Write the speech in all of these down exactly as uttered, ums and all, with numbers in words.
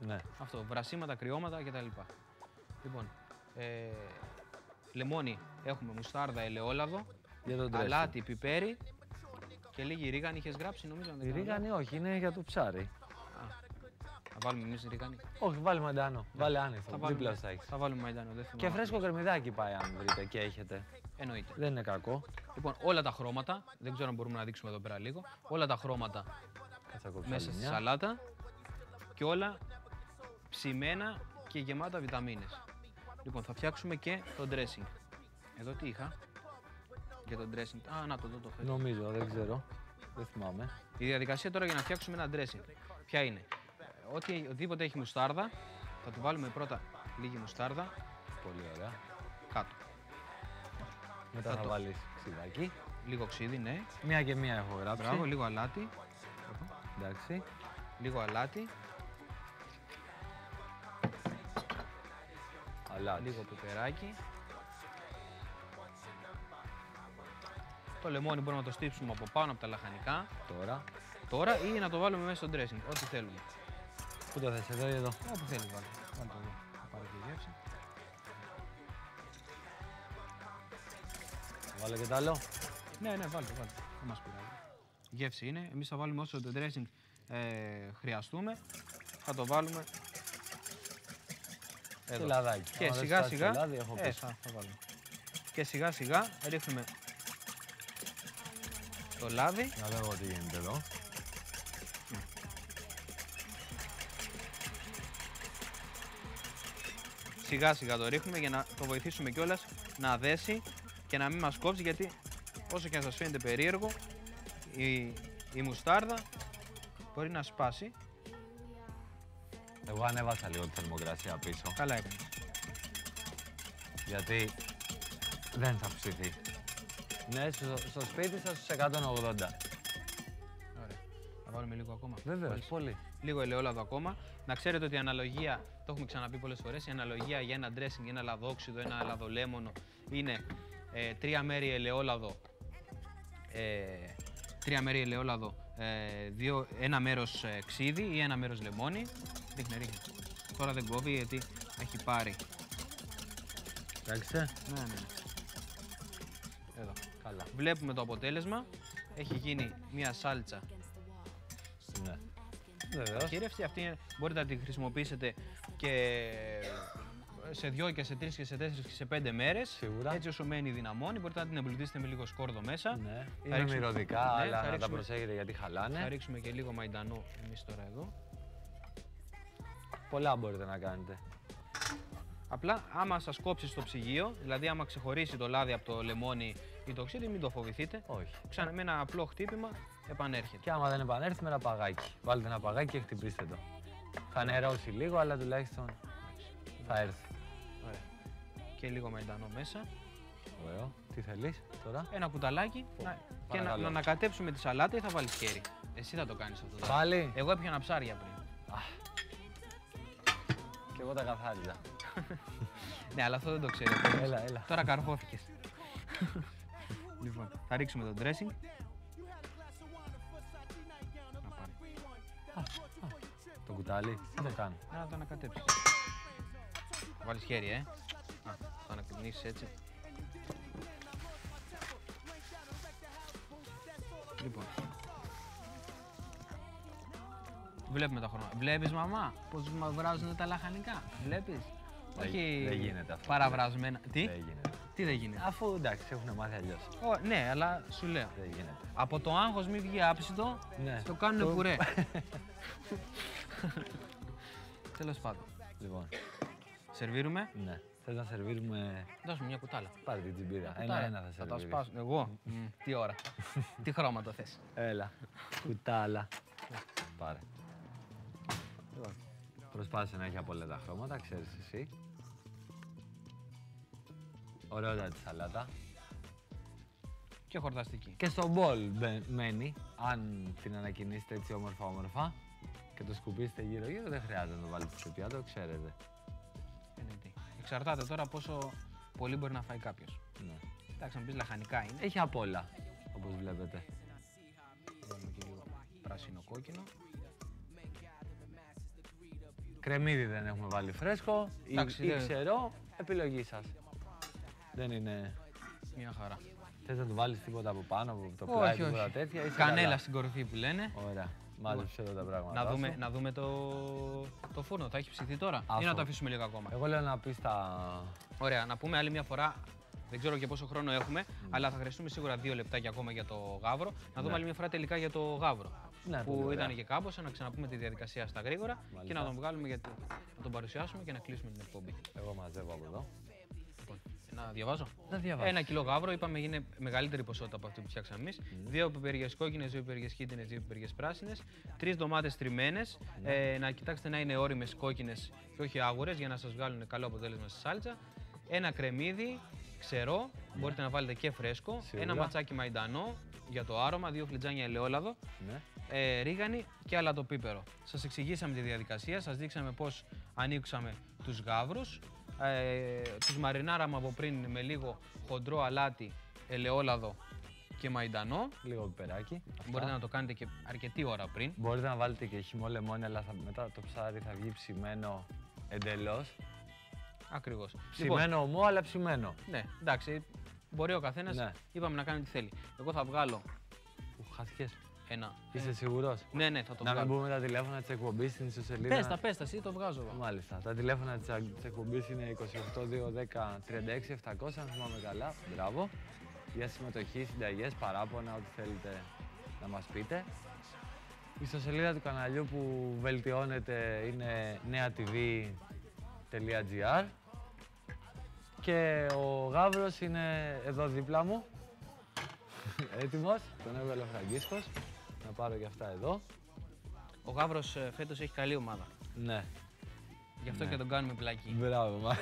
Ναι. Αυτό, βρασίματα, κρυώματα κτλ. Λοιπόν, ε, λεμόνι έχουμε μουστάρδα, ελαιόλαδο, αλάτι, πιπέρι και λίγη ρίγανη. Είχες γράψει νομίζω? Η ρίγανη όχι, είναι για το ψάρι. Θα βάλουμε εμείς ρίγανη. Όχι, βάλει μαντάνο. Βάλε άνηθο. Δίπλα θα έχεις. Θα βάλουμε μαντάνο. Δεν θυμάμαι. Και φρέσκο κρεμμυδάκι πάει αν βρείτε και έχετε. Εννοείται. Δεν είναι κακό. Λοιπόν, όλα τα χρώματα, δεν ξέρω αν μπορούμε να δείξουμε εδώ πέρα λίγο. Όλα τα χρώματα μέσα στη σαλάτα και όλα ψημένα και γεμάτα βιταμίνες. Λοιπόν, θα φτιάξουμε και το dressing. Εδώ τι είχα για το dressing? Α, να το δω το φέτο. Νομίζω, δεν ξέρω. Δεν θυμάμαι. Η διαδικασία τώρα για να φτιάξουμε ένα dressing ποια είναι? Ό,τι, οτιδήποτε έχει μουστάρδα, θα του βάλουμε πρώτα λίγη μουστάρδα. Πολύ ωραία. Κάτω. Μετά θα, θα το... βάλεις ξυδάκι. Λίγο ξύδι, ναι. Μία και μία έχω γράψει. Μπράβο, λίγο αλάτι. Εντάξει. Λίγο αλάτι. Αλάτι. Λίγο πιπεράκι. Το λεμόνι μπορούμε να το στύψουμε από πάνω από τα λαχανικά. Τώρα. Τώρα ή να το βάλουμε μέσα στο dressing, ό,τι θέλουμε. Πού το θες, εδώ ή εδώ? Όπου θέλεις βάλτε. Βάλτε εδώ, θα πάρω και γεύση. Βάλε και τ' άλλο. Ναι, ναι, βάλτε, βάλτε. Δεν μας πειράζει. Γεύση είναι. Εμείς θα βάλουμε όσο το dressing ε, χρειαστούμε. Θα το βάλουμε εδώ. Και λαδάκι. Και άμα σιγά σιγά, λάδι, έχω ε, θα, θα βάλουμε. Και σιγά σιγά ρίχνουμε το λάδι. Να δω τι γίνεται εδώ. Σιγά σιγά το ρίχνουμε για να το βοηθήσουμε κιόλας να δέσει και να μην μας κόψει, γιατί όσο και αν σας φαίνεται περίεργο η, η μουστάρδα μπορεί να σπάσει. Εγώ ανέβασα λίγο τη θερμοκρασία πίσω. Καλά έκανες. Γιατί δεν θα ψηθεί. Ναι, στο, στο σπίτι σας στους εκατόν ογδόντα. Ωραία. Θα βάλουμε λίγο ακόμα. Βεβαίως, πολύ. Λίγο ελαιόλαδο ακόμα. Να ξέρετε ότι η αναλογία, το έχουμε ξαναπεί πολλές φορές, η αναλογία για ένα dressing, ένα λαδόξιδο, ένα λαδολέμονο είναι ε, τρία μέρη ελαιόλαδο, ε, τρία μέρη ελαιόλαδο, ε, δύο, ένα μέρος ε, ξύδι ή ένα μέρος λεμόνι. Ρίχνε, ρίχνε. Τώρα δεν κόβει γιατί έχει πάρει. Εντάξει. Ναι, ναι. Εδώ. Καλά. Βλέπουμε το αποτέλεσμα. Έχει γίνει μια σάλτσα. Ναι. Βεβαίως. Χείρευση. Αυτή είναι, μπορείτε να τη χρησιμοποιήσετε και σε δύο και σε τρεις και σε τέσσερις και σε πέντε μέρες. Σίγουρα. Έτσι όσο μένει δυναμώνει. Μπορείτε να την εμπλουτίσετε με λίγο σκόρδο μέσα. Ναι. Θα Είναι ρίξουμε... μυρωδικά, ναι, αλλά να ρίξουμε... τα προσέχετε γιατί χαλάνε. Θα ρίξουμε και λίγο μαϊντανό εμείς τώρα εδώ. Πολλά μπορείτε να κάνετε. Απλά άμα σας κόψει στο ψυγείο, δηλαδή άμα ξεχωρίσει το λάδι από το λεμόνι ή το ξύδι, μην το φοβηθείτε. Όχι. Ξανά με ένα απλό χτύπημα επανέρχεται. Και άμα δεν επανέλθει με ένα παγάκι. Βάλτε ένα παγάκι και χτυπήστε το. Θα νερώσει λίγο, αλλά τουλάχιστον θα έρθει. Ωραία. Και λίγο μαϊντανό μέσα. Ωραίο. Τι θέλεις τώρα? Ένα κουταλάκι να... και να, να ανακατέψουμε τη σαλάτα ή θα βάλεις χέρι. Εσύ θα το κάνεις αυτό. Πάλι. Εγώ έπιανα ψάρια πριν. Αχ. Και εγώ τα καθάριζα. Ναι, αλλά αυτό δεν το ξέρω. Έλα, έλα. Τώρα καρφώθηκες. Λοιπόν, θα ρίξουμε το dressing. Να πάρει. Α, α, το κουτάλι, τι το κάνω? Να το ανακατέψεις. Θα βάλεις χέρι, ε. Να το ανακοινήσεις έτσι. Λοιπόν. Βλέπουμε τα χρώματα. Βλέπεις, μαμά, πώς βράζουν τα λαχανικά. Βλέπεις. Δεν, Όχι δεν γίνεται αυτό. παραβρασμένα. Τι? Δεν γίνεται. Τι δεν γίνεται. Αφού εντάξει, έχουν μάθει αλλιώς. Ω, ναι, αλλά σου λέω. Δεν γίνεται. Από το άγχος μη βγει άψητο, Ναι. το κάνουνε Το- πουρέ. Τέλος πάντων. Λοιπόν, Σερβίρουμε. ναι. Θες να σερβίρουμε? Δώσουμε μια κουτάλα. Πάρε την τσιμπίδα. Κουτάλα. Ένα-ένα θα Θα τα σερβίρεις. σπάσω. Εγώ. Μμ, τι ώρα. Τι χρώμα το θες. Έλα. Κουτάλα. Πάρε. Λοιπόν. Προσπάθησε να έχει από όλα τα χρώματα, ξέρεις εσύ. Ωραιότατη σαλάτα. Και χορταστική. Και στο μπολ μπε- μένει, αν την ανακοινήσετε έτσι όμορφα όμορφα και το σκουπίσετε γύρω γύρω, δεν χρειάζεται να το βάλετε στο πιάτο, ξέρετε. Είναι τι. Εξαρτάται τώρα πόσο πολύ μπορεί να φάει κάποιος. Ναι. Εντάξει, να πεις λαχανικά είναι. Έχει απ' όλα, όπως βλέπετε. Βάλουμε και λίγο πράσινο κόκκινο. Κρεμμύδι δεν έχουμε βάλει φρέσκο ή, Εντάξει, ή δεν- ξερό, επιλογή σας. Δεν είναι... Μια χαρά. Θες να του βάλεις τίποτα από πάνω, από το Όχι, πλάι, όχι. τίποτα τέτοια, είσαι Κανέλα καλά. στην κορυφή που λένε. Ωραία, μάζεψε εδώ τα πράγματα. Να δούμε, σου. να δούμε το, το φούρνο. Θα έχει ψηθεί τώρα ή Αφού. να το αφήσουμε λίγο ακόμα. Εγώ λέω να πεις τα... Ωραία, να πούμε άλλη μια φορά. Δεν ξέρω και πόσο χρόνο έχουμε, αλλά θα χρειαστούμε σίγουρα δύο λεπτάκια ακόμα για το γάβρο. Να δούμε Ναι. άλλη μια φορά τελικά για το γάβρο. Ναι, που πολύ ωραία. ήταν και κάμποσα, να ξαναπούμε τη διαδικασία στα γρήγορα και Μάλιστα. να τον βγάλουμε γιατί να τον παρουσιάσουμε και να κλείσουμε την εκπομπή. Εγώ μαζεύω από εδώ. Λοιπόν, να διαβάζω. Να διαβάσεις. Ένα κιλό γάβρο, είπαμε είναι μεγαλύτερη ποσότητα από αυτή που φτιάξαμε εμείς. Δύο πιπεριές κόκκινες, δύο πιπεριές κίτρινες, δύο πιπεριές πράσινες. Τρεις ντομάτες τριμμένες. Ε, να κοιτάξετε να είναι ώριμες κόκκινες και όχι άγουρες για να σας βγάλουν καλό αποτέλεσμα στη σάλτσα. Ένα κρεμμύδι ξερό, μπορείτε να βάλετε και φρέσκο. Σίγουρα. Ένα ματσάκι μαϊντανό για το άρωμα, δύο φλιτζάνια ελαιόλαδο. Ναι. Ε, ρίγανη και αλατοπίπερο. Σας εξηγήσαμε τη διαδικασία, σας δείξαμε πώς ανοίξαμε τους γάβρους. Ε, τους μαρινάραμε από πριν με λίγο χοντρό αλάτι, ελαιόλαδο και μαϊντανό. Λίγο πιπεράκι. Αυτά. Μπορείτε να το κάνετε και αρκετή ώρα πριν. Μπορείτε να βάλετε και χυμό λεμόνι, αλλά θα, μετά το ψάρι θα βγει ψημένο εντελώς. Ακριβώς. Ψημένο ομό, αλλά ψημένο. Ναι, εντάξει, μπορεί ο καθένας. Ναι. Είπαμε να κάνει τι θέλει. Εγώ θα βγάλω Που χάθηκες. ένα. Είσαι σίγουρος? Ναι, ναι, θα το Να μην βγάλω. πούμε τα τηλέφωνα της εκπομπής στην ιστοσελίδα. Πες τα, πες τα, εσύ το βγάζω εγώ. Μάλιστα. Τα τηλέφωνα της της εκπομπής είναι είκοσι οκτώ δύο δέκα τριάντα έξι επτακόσια, αν θυμάμαι καλά. Μπράβο. Για συμμετοχή, συνταγές, παράπονα, ό,τι θέλετε να μας πείτε. Η ιστοσελίδα του καναλιού που βελτιώνεται είναι νεατv τελεία gr και ο Γάβρος είναι εδώ δίπλα μου. Έτοιμος. Τον έβγαλε ο Φραγκίσκος. Να πάρω και αυτά εδώ. Ο Γάβρος ε, φέτος έχει καλή ομάδα. Ναι. Γι' αυτό Ναι. και τον κάνουμε πλακί. Μπράβο, μα.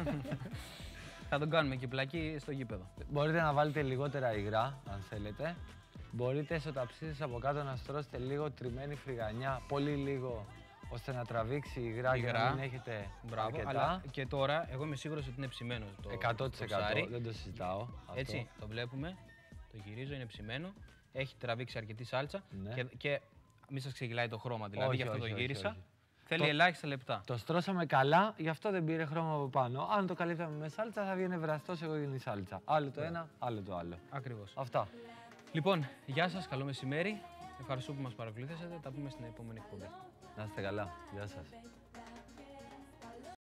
Θα τον κάνουμε και πλακί στο γήπεδο. Μπορείτε να βάλετε λιγότερα υγρά, αν θέλετε. Μπορείτε στο ταψί σας από κάτω να στρώσετε λίγο τριμμένη φρυγανιά, πολύ λίγο, ώστε να τραβήξει υγρά, για να μην έχετε Μπράβο, αρκετά. αλλά και τώρα εγώ είμαι σίγουρος ότι είναι ψημένο το εκατό τοις εκατό, το ψάρι. δεν το συζητάω. Αυτό. Έτσι, το βλέπουμε, το γυρίζω, είναι ψημένο, έχει τραβήξει αρκετή σάλτσα Ναι. και, και μη σας ξεγελάει το χρώμα, δηλαδή Όχι, γι' αυτό όχι, το όχι, γύρισα. όχι. Θέλει Το- ελάχιστα λεπτά. Το στρώσαμε καλά, γι' αυτό δεν πήρε χρώμα από πάνω. Αν το καλύπταμε με σάλτσα, θα βγαίνει βραστός εγωγενή σάλτσα. Άλλο το ένα, άλλο το άλλο. Ακριβώς. Αυτά. Λοιπόν, γεια σας, καλό μεσημέρι. Ευχαριστώ που μας παρακολουθήσατε. Τα πούμε στην επόμενη εκπομπή. Να είστε καλά. Γεια σας.